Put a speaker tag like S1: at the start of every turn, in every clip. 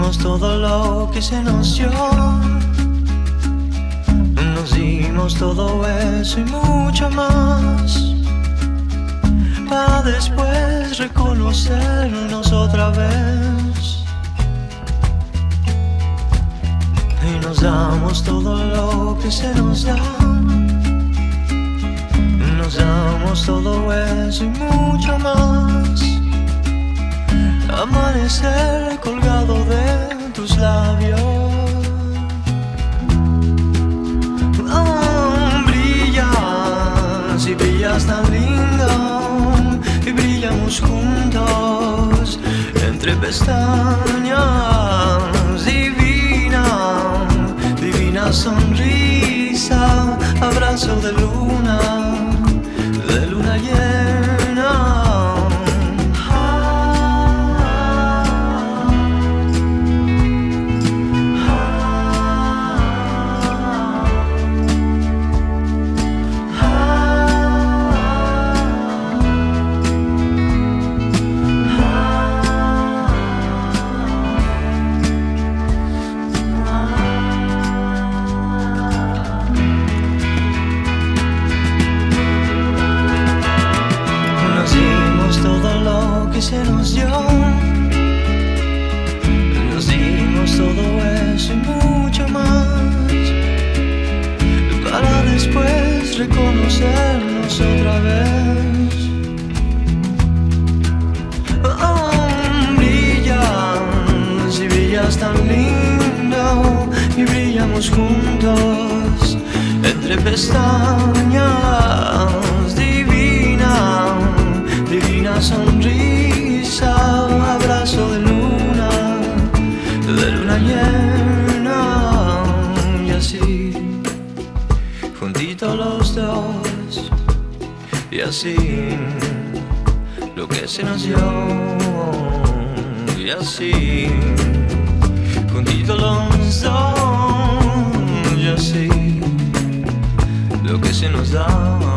S1: dimos todo lo que se nos dio. Nos dimos todo eso y mucho más, para después reconocernos otra vez. Y nos damos todo lo que se nos da. Nos damos todo eso y mucho más. Amanecer colgado de tus labios. Brillas y brillas tan lindo, y brillamos juntos entre pestañas. Divina, divina sonrisa, abrazo de luna llena. Se nos dio, nos dimos todo eso y mucho más, para después reconocernos otra vez. Brillas y brillas tan lindo, y brillamos juntos entre pestañas. Divina, divina sonrisa, abrazo de luna llena. Y así, juntitos los dos, y así, lo que se nos dio. Y así, juntitos los dos, y así, lo que se nos da.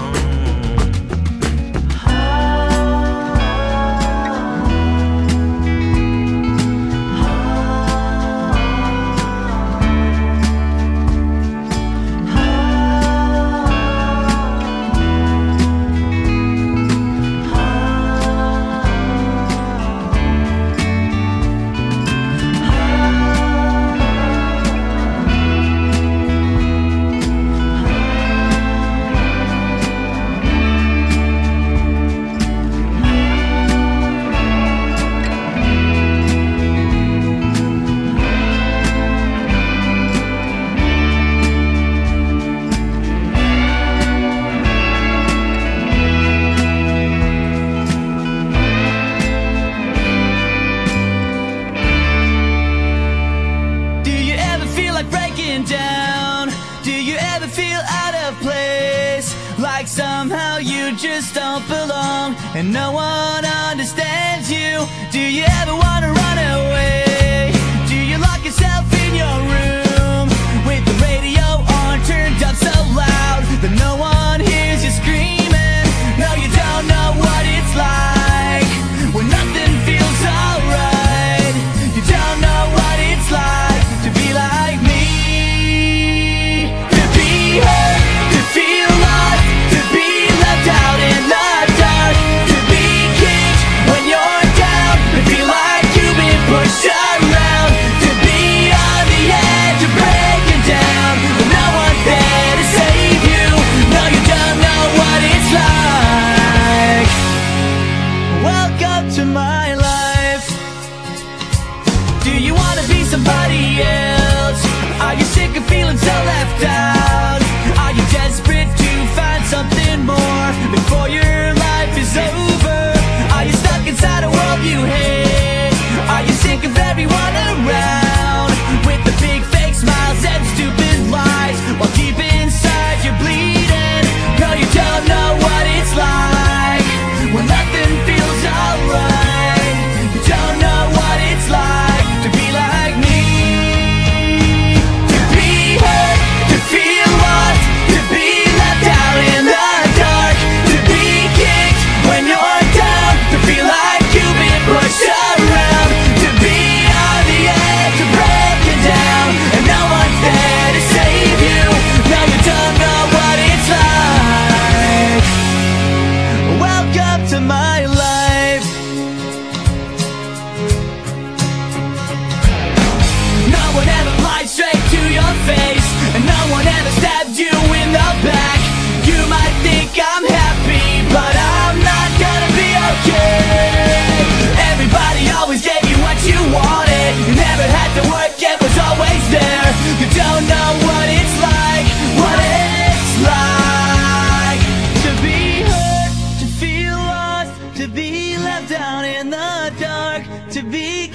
S2: Down. Do you ever feel out of place? Like somehow you just don't belong and no one understands you? Do you ever wanna run away? Do you lock yourself in your room with the radio on turned up so loud that no one hears you screaming? No, you don't know what it's like when nothing feels alright. You don't know what it's like to be like me. To feel lost, to be left out in the dark, to be kicked when you're down, to feel like you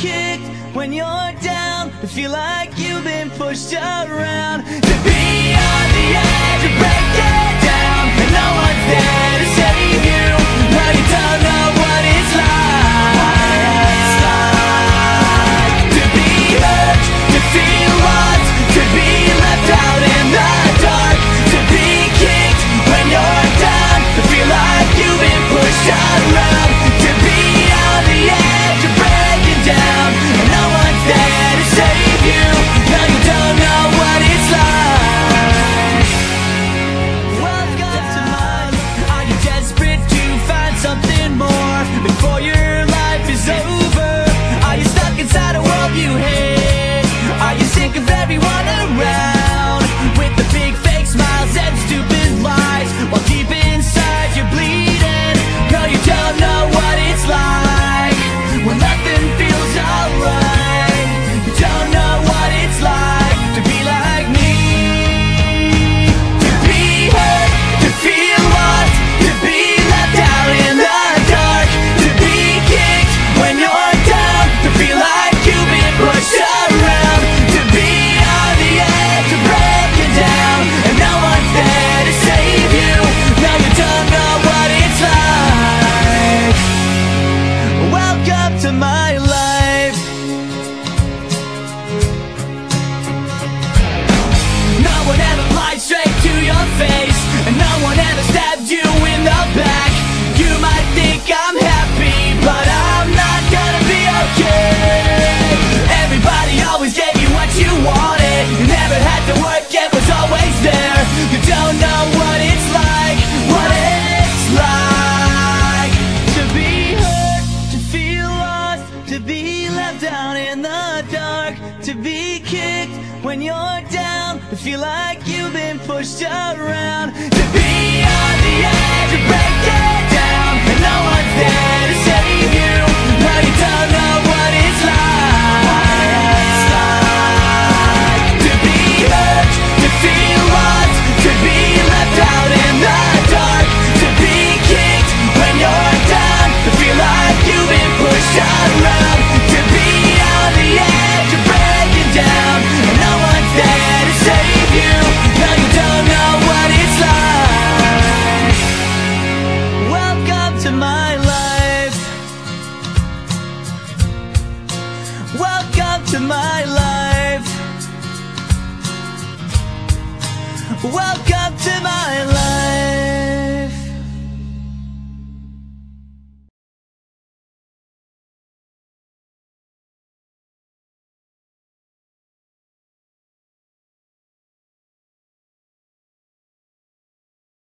S2: kicked when you're down, to feel like you've been pushed around, to be on the edge of breaking down, and no one's there to save you. Now you don't know what it's like to be hurt, to feel lost, to be left out in the dark, to be kicked when you're down, to feel like you've been pushed around, to be on the edge of breaking down, and no one's there to save you. Now you don't know what it's like. Welcome to mine. Are you desperate to find something more before your life is over? Are you stuck inside a world you hate? Are you sick of everyone around with the big fake smiles and stupid lies, while deep inside you're bleeding? No, you don't know what it's like when nothing feels alright. You don't know what it's like to be like me, to be hurt, to feel lost, to be left out in the dark, to be kicked when you're down, to feel like you've been pushed around, to be on the edge of breaking down, and no one's there to save you. Now you don't know what it's like. Welcome to my life. No one ever lied straight to your face, and no one ever stabbed you in the back. You might think I'm happy, but I'm not gonna be okay. Everybody always gave you what you wanted. You never had to work, it was always there. You don't know what it's like, what it's like to be hurt, to feel lost, to be left down in the dark, to be kicked when you're down, to feel like you've been pushed around, to be on the edge of breaking down, and no one's there to save you. Now you don't know what it's like to be hurt, to feel lost, to be left out in the dark, to be kicked when you're down, to feel like you've been pushed around, to be on the edge of breaking down, and no one's there to save you. Now you don't know what it's like. Welcome to my life. Welcome to my life. Welcome to my